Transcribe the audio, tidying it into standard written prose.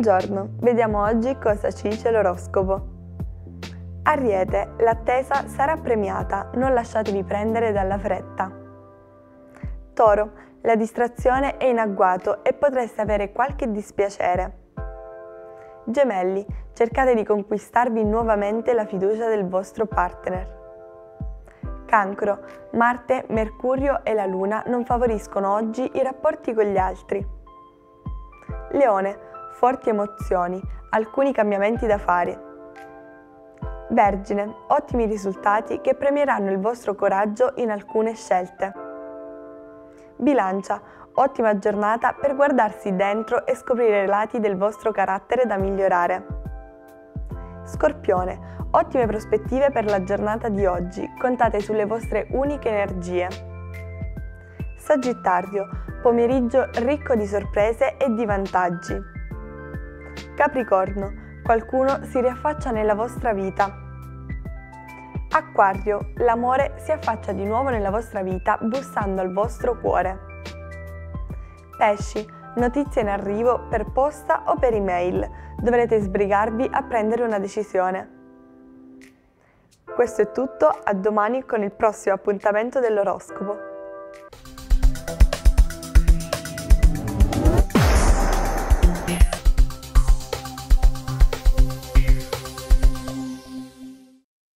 Buongiorno, vediamo oggi cosa ci dice l'oroscopo. Ariete, l'attesa sarà premiata, non lasciatevi prendere dalla fretta. Toro, la distrazione è in agguato e potreste avere qualche dispiacere. Gemelli, cercate di conquistarvi nuovamente la fiducia del vostro partner. Cancro, Marte, Mercurio e la Luna non favoriscono oggi i rapporti con gli altri. Leone, forti emozioni, alcuni cambiamenti da fare. Vergine, ottimi risultati che premieranno il vostro coraggio in alcune scelte. Bilancia, ottima giornata per guardarsi dentro e scoprire i lati del vostro carattere da migliorare. Scorpione, ottime prospettive per la giornata di oggi, contate sulle vostre uniche energie. Sagittario, pomeriggio ricco di sorprese e di vantaggi. Capricorno, qualcuno si riaffaccia nella vostra vita. Acquario, l'amore si affaccia di nuovo nella vostra vita bussando al vostro cuore. Pesci, notizie in arrivo per posta o per email, dovrete sbrigarvi a prendere una decisione. Questo è tutto, a domani con il prossimo appuntamento dell'oroscopo.